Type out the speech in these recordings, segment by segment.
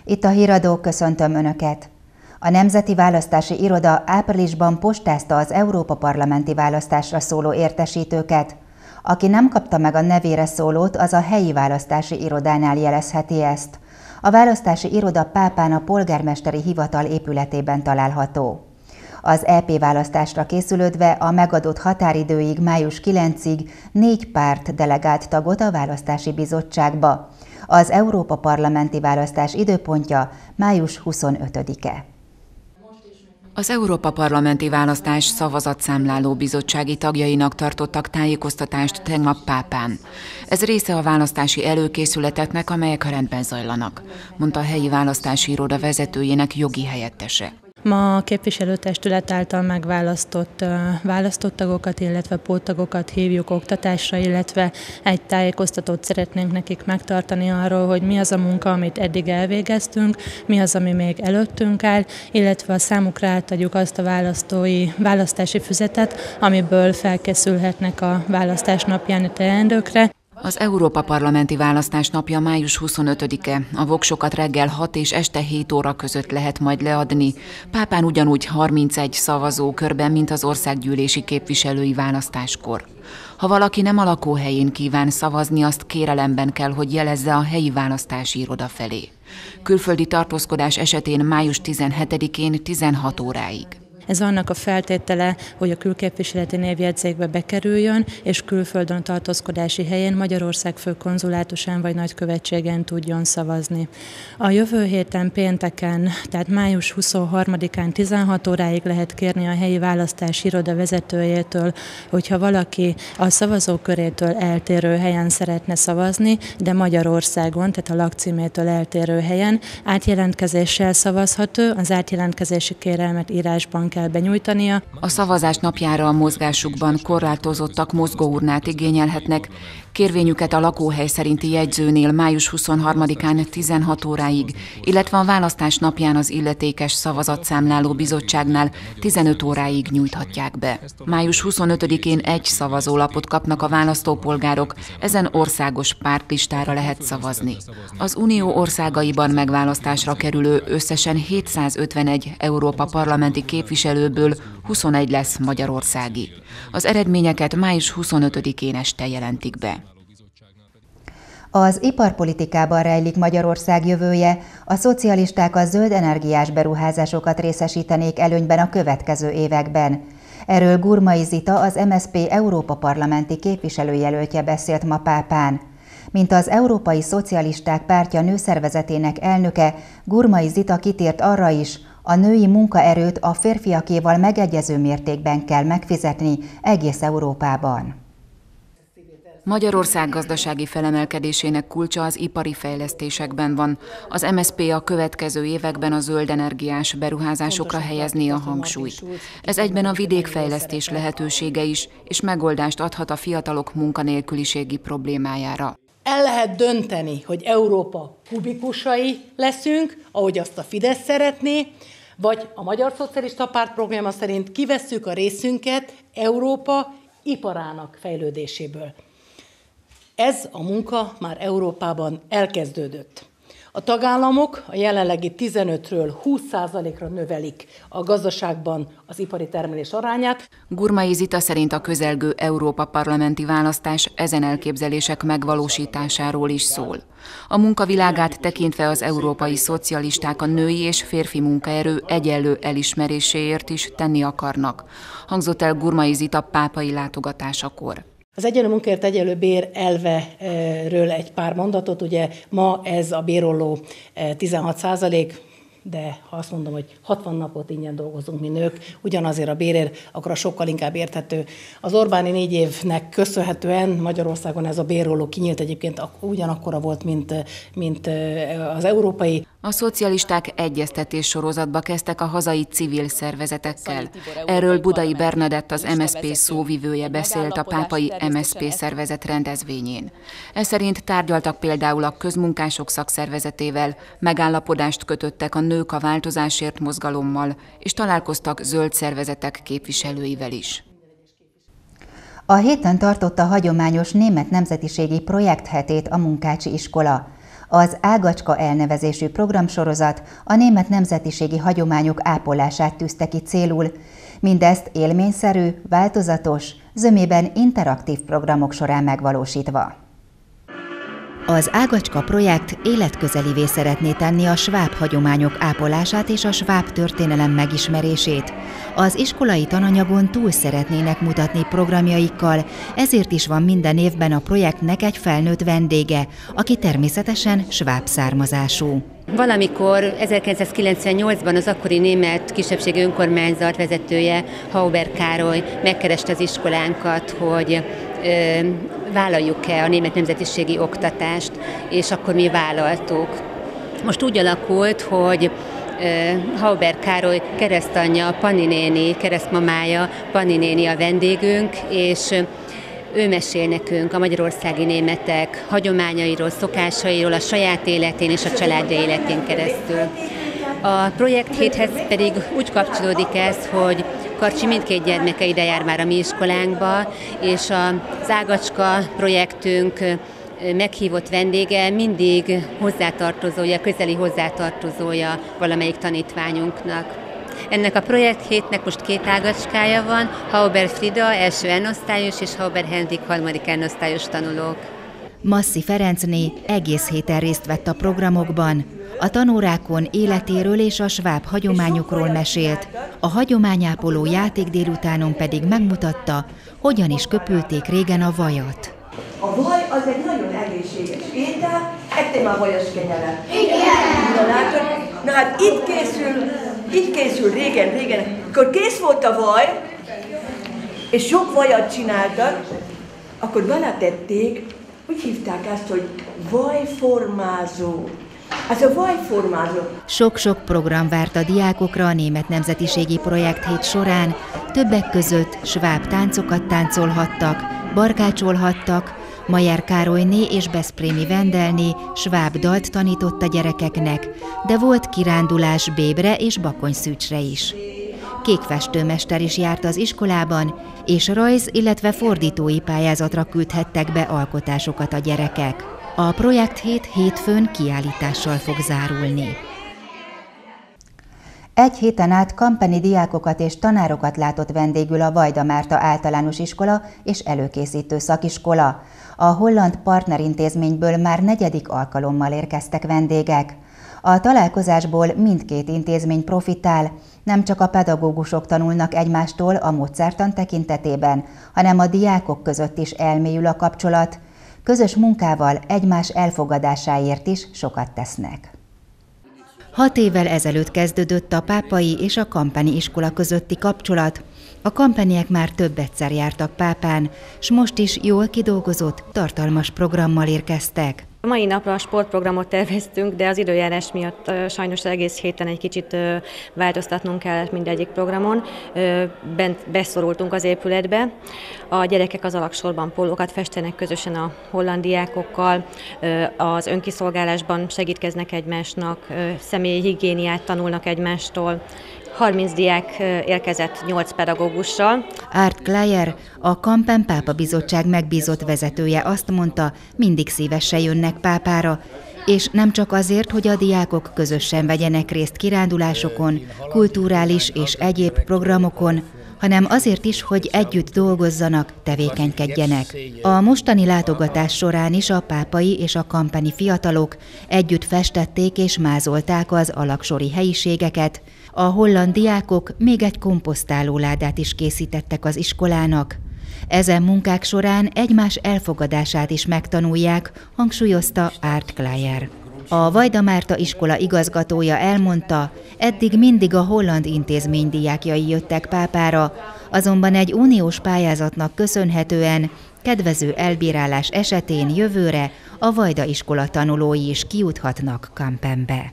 Itt a Híradó, köszöntöm Önöket! A Nemzeti Választási Iroda áprilisban postázta az Európa-parlamenti választásra szóló értesítőket. Aki nem kapta meg a nevére szólót, az a helyi választási irodánál jelezheti ezt. A választási iroda Pápán a polgármesteri hivatal épületében található. Az EP választásra készülődve a megadott határidőig, május 9-ig 4 párt delegált tagot a választási bizottságba. Az Európa-parlamenti választás időpontja május 25-e. Az Európa-parlamenti választás szavazatszámláló bizottsági tagjainak tartottak tájékoztatást tegnap Pápán. Ez része a választási előkészületeknek, amelyek a rendben zajlanak, mondta a helyi választási iroda vezetőjének jogi helyettese. Ma a képviselőtestület által megválasztott tagokat, illetve póttagokat hívjuk oktatásra, illetve egy tájékoztatót szeretnénk nekik megtartani arról, hogy mi az a munka, amit eddig elvégeztünk, mi az, ami még előttünk áll, illetve a számukra átadjuk azt a választási füzetet, amiből felkészülhetnek a választás napján teendőkre. Az Európa-parlamenti választás napja május 25-e. A voksokat reggel 6 és este 7 óra között lehet majd leadni. Pápán ugyanúgy 31 szavazókörben, mint az országgyűlési képviselői választáskor. Ha valaki nem a lakóhelyén kíván szavazni, azt kérelemben kell, hogy jelezze a helyi választási iroda felé. Külföldi tartózkodás esetén május 17-én 16 óráig. Ez annak a feltétele, hogy a külképviseleti névjegyzékbe bekerüljön, és külföldön tartózkodási helyén Magyarország főkonzulátusán vagy nagykövetségen tudjon szavazni. A jövő héten pénteken, tehát május 23-án 16 óráig lehet kérni a helyi választási iroda vezetőjétől, hogyha valaki a szavazókörétől eltérő helyen szeretne szavazni, de Magyarországon, tehát a lakcímétől eltérő helyen átjelentkezéssel szavazhat ő, az átjelentkezési kérelmet írásban kell benyújtania. A szavazás napjára a mozgásukban korlátozottak mozgóurnát igényelhetnek. Kérvényüket a lakóhely szerinti jegyzőnél május 23-án 16 óráig, illetve a választás napján az illetékes szavazatszámláló bizottságnál 15 óráig nyújthatják be. Május 25-én egy szavazólapot kapnak a választópolgárok, ezen országos pártlistára lehet szavazni. Az Unió országaiban megválasztásra kerülő összesen 751 Európa-parlamenti képviselőből 21 lesz magyarországi. Az eredményeket május 25-én este jelentik be. Az iparpolitikában rejlik Magyarország jövője, a szocialisták a zöld energiás beruházásokat részesítenék előnyben a következő években. Erről Gurmai Zita, az MSZP Európa-parlamenti képviselőjelöltje beszélt ma Pápán. Mint az Európai Szocialisták Pártja nőszervezetének elnöke, Gurmai Zita kitért arra is, a női munkaerőt a férfiakéval megegyező mértékben kell megfizetni egész Európában. Magyarország gazdasági felemelkedésének kulcsa az ipari fejlesztésekben van. Az MSZP a következő években a zöld energiás beruházásokra helyezné a hangsúlyt. Ez egyben a vidékfejlesztés lehetősége is, és megoldást adhat a fiatalok munkanélküliségi problémájára. El lehet dönteni, hogy Európa kubikusai leszünk, ahogy azt a Fidesz szeretné, vagy a Magyar Szocialista Párt programja szerint kivesszük a részünket Európa iparának fejlődéséből. Ez a munka már Európában elkezdődött. A tagállamok a jelenlegi 15-ről 20%-ra növelik a gazdaságban az ipari termelés arányát. Gurmai Zita szerint a közelgő Európa-parlamenti választás ezen elképzelések megvalósításáról is szól. A munkavilágát tekintve az európai szocialisták a női és férfi munkaerő egyenlő elismeréséért is tenni akarnak, hangzott el Gurmai Zita pápai látogatásakor. Az egyenlő munkáért egyenlő bér elveről egy pár mondatot, ugye ma ez a bérolló 16%, de ha azt mondom, hogy 60 napot ingyen dolgozunk mi nők, ugyanazért a bérért, akkor a sokkal inkább érthető. Az Orbáni 4 évnek köszönhetően Magyarországon ez a bérolló kinyílt, egyébként ugyanakkora volt, mint az európai. A szocialisták egyeztetés sorozatba kezdtek a hazai civil szervezetekkel. Erről Budai Bernadett, az MSZP szóvivője beszélt a pápai MSZP szervezet rendezvényén. Ez szerint tárgyaltak például a közmunkások szakszervezetével, megállapodást kötöttek a Nők a Változásért mozgalommal, és találkoztak zöld szervezetek képviselőivel is. A héten tartotta hagyományos német nemzetiségi projekthetét a Munkácsi iskola. Az Ágacska elnevezésű programsorozat a német nemzetiségi hagyományok ápolását tűzte ki célul, mindezt élményszerű, változatos, zömében interaktív programok során megvalósítva. Az Ágacska projekt életközelivé szeretné tenni a sváb hagyományok ápolását és a sváb történelem megismerését. Az iskolai tananyagon túl szeretnének mutatni programjaikkal, ezért is van minden évben a projektnek egy felnőtt vendége, aki természetesen sváb származású. Valamikor 1998-ban az akkori német kisebbségi önkormányzat vezetője, Hauber Károly megkereste az iskolánkat, hogy vállaljuk-e a német nemzetiségi oktatást, és akkor mi vállaltuk. Most úgy alakult, hogy Hauber Károly keresztanyja, Panni néni, keresztmamája, Panni néni a vendégünk, és ő mesél nekünk a magyarországi németek hagyományairól, szokásairól, a saját életén és a családja életén keresztül. A projekt héthez pedig úgy kapcsolódik ez, hogy Karcsi mindkét gyermeke ide jár már a mi iskolánkba, és az Ágacska projektünk meghívott vendége mindig hozzátartozója, közeli hozzátartozója valamelyik tanítványunknak. Ennek a projekthétnek most 2 ágacskája van, Hauber Frida, első N-osztályos, és Hauber Henrik, 3. N-osztályos tanulók. Masszi Ferencné egész héten részt vett a programokban. A tanórákon életéről és a sváb hagyományokról mesélt, a hagyományápoló játék délutánon pedig megmutatta, hogyan is köpülték régen a vajat. A vaj az egy nagyon egészséges étel, ettél már vajas kenyeret? Igen! Na hát így készül régen, akkor kész volt a vaj, és sok vajat csináltak, akkor beletették, úgy hívták ezt, hogy vajformázó. Ez a vajformázó. Sok-sok program várt a diákokra a német nemzetiségi projekthét során, többek között sváb táncokat táncolhattak, barkácsolhattak, Mayer Károlyné és Beszprémi Vendelné sváb dalt tanított a gyerekeknek, de volt kirándulás Bébre és Bakonyszűcsre is. Kékfestőmester is járt az iskolában, és rajz, illetve fordítói pályázatra küldhettek be alkotásokat a gyerekek. A projekthét hétfőn kiállítással fog zárulni. Egy héten át kampeni diákokat és tanárokat látott vendégül a Vajda Márta általános iskola és előkészítő szakiskola. A holland partnerintézményből már 4. alkalommal érkeztek vendégek. A találkozásból mindkét intézmény profitál, nem csak a pedagógusok tanulnak egymástól a módszertan tekintetében, hanem a diákok között is elmélyül a kapcsolat. Közös munkával egymás elfogadásáért is sokat tesznek. 6 évvel ezelőtt kezdődött a Pápai és a Kampeni iskola közötti kapcsolat. A kampeniek már több egyszer jártak Pápán, s most is jól kidolgozott, tartalmas programmal érkeztek. A mai napra a sportprogramot terveztünk, de az időjárás miatt sajnos egész héten egy kicsit változtatnunk kellett mindegyik programon. Beszorultunk az épületbe. A gyerekek az alagsorban pólókat festenek közösen a holland diákokkal, az önkiszolgálásban segítkeznek egymásnak, személyi higiéniát tanulnak egymástól. 30 diák érkezett 8 pedagógussal. Art Klayer, a Kampen Pápa Bizottság megbízott vezetője azt mondta, mindig szívesen jönnek Pápára, és nem csak azért, hogy a diákok közösen vegyenek részt kirándulásokon, kulturális és egyéb programokon, hanem azért is, hogy együtt dolgozzanak, tevékenykedjenek. A mostani látogatás során is a pápai és a kampeni fiatalok együtt festették és mázolták az alaksori helyiségeket. A holland diákok még egy komposztálóládát is készítettek az iskolának. Ezen munkák során egymás elfogadását is megtanulják, hangsúlyozta Art Klayer. A Vajda Márta iskola igazgatója elmondta, eddig mindig a holland intézmény diákjai jöttek Pápára, azonban egy uniós pályázatnak köszönhetően kedvező elbírálás esetén jövőre a Vajda iskola tanulói is kijuthatnak Kampenbe.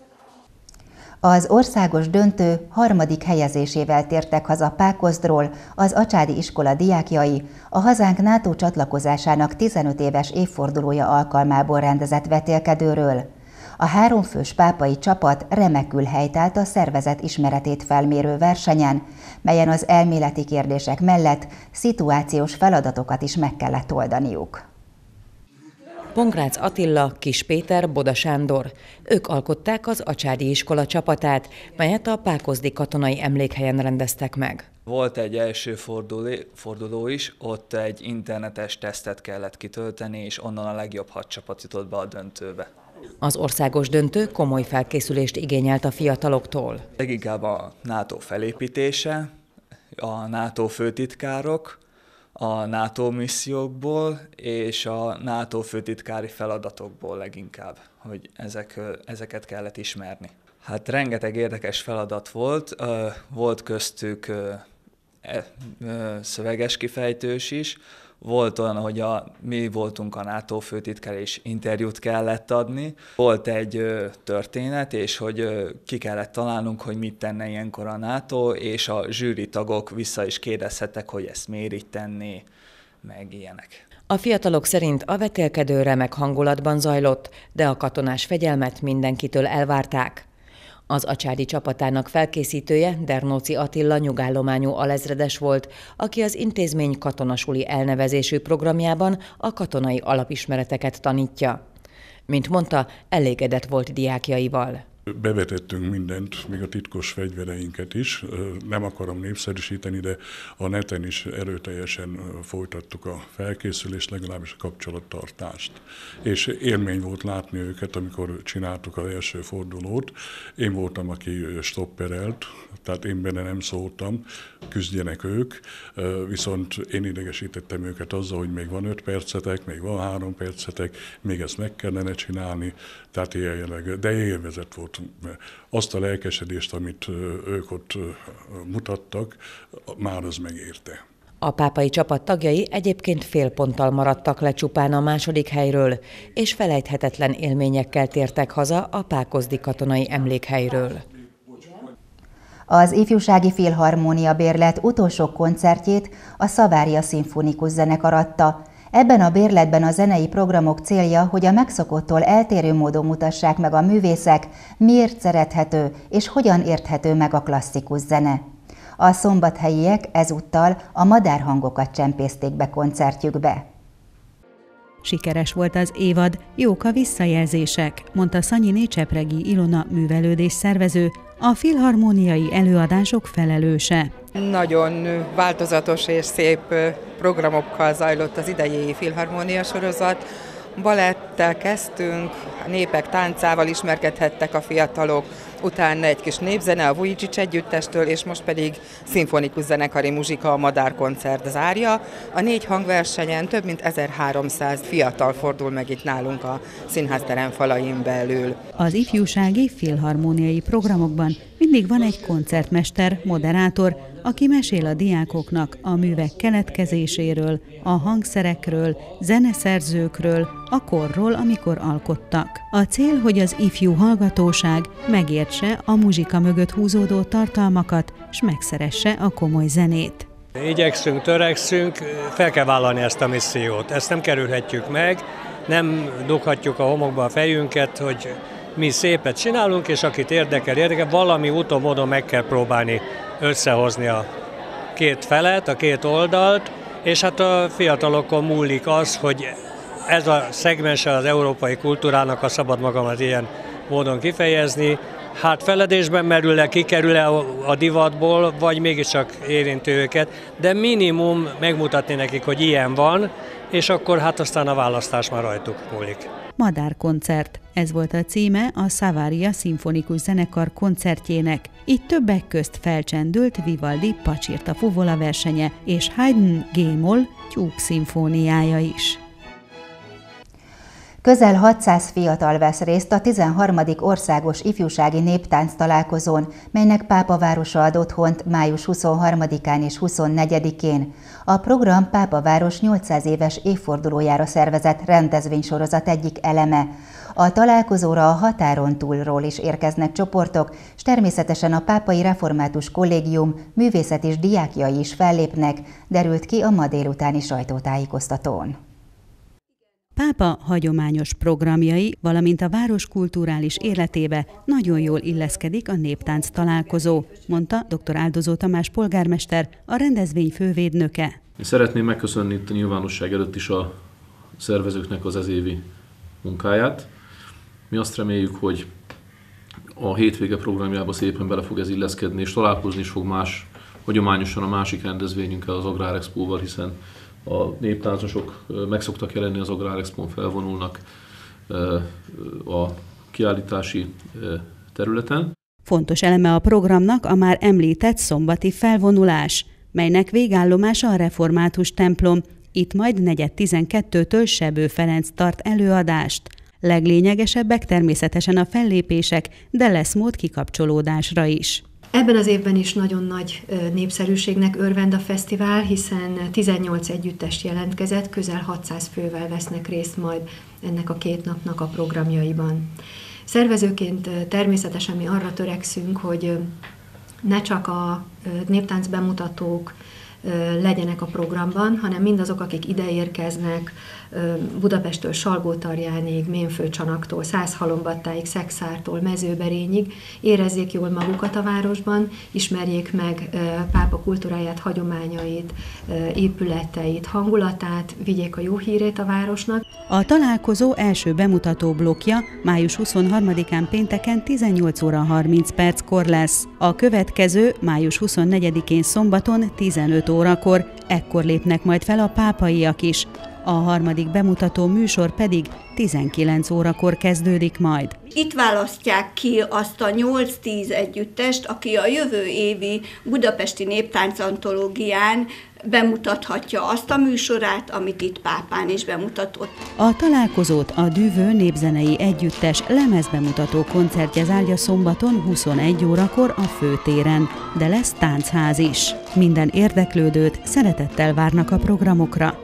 Az országos döntő 3. helyezésével tértek haza Pákozdról az Acsádi iskola diákjai a hazánk NATO csatlakozásának 15 éves évfordulója alkalmából rendezett vetélkedőről. A 3 fős pápai csapat remekül helytált a szervezet ismeretét felmérő versenyen, melyen az elméleti kérdések mellett szituációs feladatokat is meg kellett oldaniuk. Pongrác Attila, Kis Péter, Boda Sándor. Ők alkották az Acsádi iskola csapatát, melyet a Pákozdi katonai emlékhelyen rendeztek meg. Volt egy első forduló is, ott egy internetes tesztet kellett kitölteni, és onnan a legjobb 6 csapat jutott be a döntőbe. Az országos döntő komoly felkészülést igényelt a fiataloktól. Leginkább a NATO felépítése, a NATO főtitkárok, a NATO missziókból és a NATO főtitkári feladatokból leginkább, hogy ezeket kellett ismerni. Hát rengeteg érdekes feladat volt köztük szöveges kifejtős is, volt olyan, hogy mi voltunk a NATO főtitkár és interjút kellett adni. Volt egy történet, és hogy ki kellett találnunk, hogy mit tenne ilyenkor a NATO, és a zsűri tagok vissza is kérdezhettek, hogy ezt miért így tenné, meg ilyenek. A fiatalok szerint a vetélkedő remek hangulatban zajlott, de a katonás fegyelmet mindenkitől elvárták. Az Acsádi csapatának felkészítője Dernóci Attila nyugállományú alezredes volt, aki az intézmény katonasuli elnevezésű programjában a katonai alapismereteket tanítja. Mint mondta, elégedett volt diákjaival. Bevetettünk mindent, még a titkos fegyvereinket is. Nem akarom népszerűsíteni, de a neten is erőteljesen folytattuk a felkészülést, legalábbis a kapcsolattartást. És élmény volt látni őket, amikor csináltuk az első fordulót. Én voltam, aki stopperelt, tehát én benne nem szóltam, küzdjenek ők, viszont én idegesítettem őket azzal, hogy még van 5 percetek, még van 3 percetek, még ezt meg kellene csinálni, tehát ilyen jellegű, de élvezet volt. Azt a lelkesedést, amit ők ott mutattak, már az megérte. A pápai csapat tagjai egyébként fél ponttal maradtak le csupán a második helyről, és felejthetetlen élményekkel tértek haza a Pákozdi katonai emlékhelyről. Az Ifjúsági Filharmónia Bérlet utolsó koncertjét a Savaria Szimfonikus Zenekar adta. Ebben a bérletben a zenei programok célja, hogy a megszokottól eltérő módon mutassák meg a művészek, miért szerethető és hogyan érthető meg a klasszikus zene. A szombathelyiek ezúttal a madárhangokat csempészték be koncertjükbe. Sikeres volt az évad, jók a visszajelzések, mondta Szanyiné Csepregi Ilona művelődés szervező, a filharmóniai előadások felelőse. Nagyon változatos és szép programokkal zajlott az idei filharmónia sorozat. Balettel kezdtünk, a népek táncával ismerkedhettek a fiatalok, utána egy kis népzene a Vujicic együttestől, és most pedig szimfonikus zenekari muzsika, a madárkoncert zárja. A 4 hangversenyen több mint 1300 fiatal fordul meg itt nálunk a színházterem falain belül. Az ifjúsági filharmóniai programokban mindig van egy koncertmester, moderátor, aki mesél a diákoknak a művek keletkezéséről, a hangszerekről, zeneszerzőkről, a korról, amikor alkottak. A cél, hogy az ifjú hallgatóság megértse a muzsika mögött húzódó tartalmakat, s megszeresse a komoly zenét. Igyekszünk, törekszünk, fel kell vállalni ezt a missziót. Ezt nem kerülhetjük meg, nem dughatjuk a homokba a fejünket, hogy mi szépet csinálunk, és akit érdekel, valami úton, módon meg kell próbálni összehozni a két felet, a két oldalt, és hát a fiatalokon múlik az, hogy ez a szegmense az európai kultúrának, ha szabad magamat ilyen módon kifejezni, hát feledésben merül-e, kikerül-e a divatból, vagy mégiscsak érinti őket, de minimum megmutatni nekik, hogy ilyen van, és akkor hát aztán a választás már rajtuk múlik. Madárkoncert. Ez volt a címe a Savaria Szimfonikus Zenekar koncertjének. Itt többek közt felcsendült Vivaldi Pacsirta fuvola versenye és Haydn G-moll tyúk szimfóniája is. Közel 600 fiatal vesz részt a 13. országos ifjúsági néptánc találkozón, melynek Pápavárosa ad otthont május 23-án és 24-én. A program Pápaváros 800 éves évfordulójára szervezett rendezvénysorozat egyik eleme. A találkozóra a határon túlról is érkeznek csoportok, és természetesen a Pápai Református Kollégium művészet és diákjai is fellépnek, derült ki a ma délutáni sajtótájékoztatón. Pápa hagyományos programjai, valamint a város kulturális életébe nagyon jól illeszkedik a néptánc találkozó, mondta dr. Áldozó Tamás polgármester, a rendezvény fővédnöke. Szeretném megköszönni itt a nyilvánosság előtt is a szervezőknek az ezévi munkáját. Mi azt reméljük, hogy a hétvége programjába szépen bele fog ez illeszkedni, és találkozni is fog hagyományosan a másik rendezvényünkkel, az Agrárexpóval, hiszen a néptáncosok meg szoktak jelenni az Agrárexpón, felvonulnak a kiállítási területen. Fontos eleme a programnak a már említett szombati felvonulás, melynek végállomása a református templom. Itt majd 4:12-től Sebő Ferenc tart előadást. Leglényegesebbek természetesen a fellépések, de lesz mód kikapcsolódásra is. Ebben az évben is nagyon nagy népszerűségnek örvend a fesztivál, hiszen 18 együttes jelentkezett, közel 600 fővel vesznek részt majd ennek a 2 napnak a programjaiban. Szervezőként természetesen mi arra törekszünk, hogy ne csak a néptánc bemutatók legyenek a programban, hanem mindazok, akik ide érkeznek, Budapesttől Salgótarjánig, Ménfőcsanaktól, Szászhalombattáig, Szexártól, Mezőberényig érezzék jól magukat a városban, ismerjék meg pápa kultúráját, hagyományait, épületeit, hangulatát, vigyék a jó hírét a városnak. A találkozó első bemutató blokkja május 23-án pénteken 18 óra 30 perckor lesz. A következő május 24-én szombaton 15 órakor, ekkor lépnek majd fel a pápaiak is. A harmadik bemutató műsor pedig 19 órakor kezdődik majd. Itt választják ki azt a 8-10 együttest, aki a jövő évi Budapesti Néptánc Antológián bemutathatja azt a műsorát, amit itt Pápán is bemutatott. A találkozót a Düvő Népzenei Együttes lemezbemutató koncertje zárja szombaton 21 órakor a főtéren, de lesz táncház is. Minden érdeklődőt szeretettel várnak a programokra.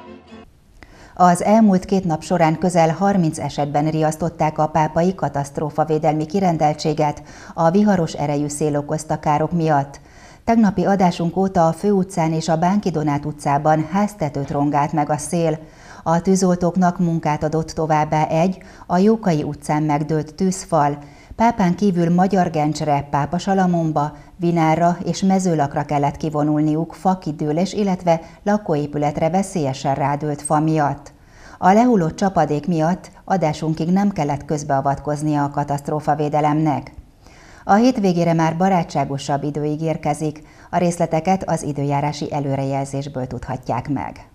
Az elmúlt 2 nap során közel 30 esetben riasztották a pápai katasztrófavédelmi kirendeltséget a viharos erejű szél okozta károk miatt. Tegnapi adásunk óta a Főutcán és a Bánki Donát utcában háztetőt rongált meg a szél. A tűzoltóknak munkát adott továbbá a Jókai utcán megdőlt tűzfal. Pápán kívül Magyargencsre, Pápasalamonba, Vinárra és Mezőlakra kellett kivonulniuk fakidőlés, illetve lakóépületre veszélyesen rádőlt fa miatt. A lehullott csapadék miatt adásunkig nem kellett közbeavatkoznia a katasztrófavédelemnek. A hétvégére már barátságosabb idő ígérkezik, a részleteket az időjárási előrejelzésből tudhatják meg.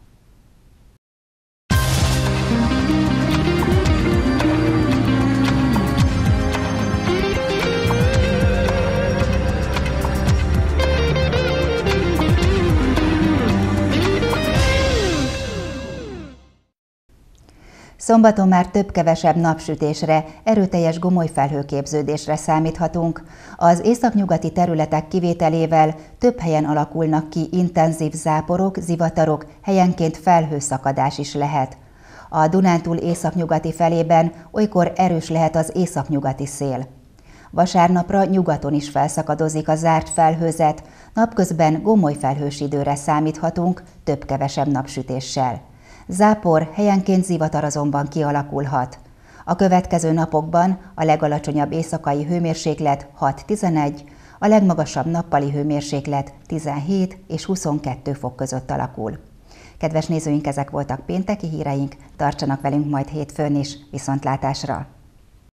Szombaton már több-kevesebb napsütésre, erőteljes gomoly felhőképződésre számíthatunk. Az északnyugati területek kivételével több helyen alakulnak ki intenzív záporok, zivatarok, helyenként felhőszakadás is lehet. A Dunántúl északnyugati felében olykor erős lehet az északnyugati szél. Vasárnapra nyugaton is felszakadozik a zárt felhőzet, napközben gomoly felhős időre számíthatunk, több-kevesebb napsütéssel. Zápor, helyenként zivatar azonban kialakulhat. A következő napokban a legalacsonyabb éjszakai hőmérséklet 6-11, a legmagasabb nappali hőmérséklet 17 és 22 fok között alakul. Kedves nézőink, ezek voltak pénteki híreink, tartsanak velünk majd hétfőn is, viszontlátásra!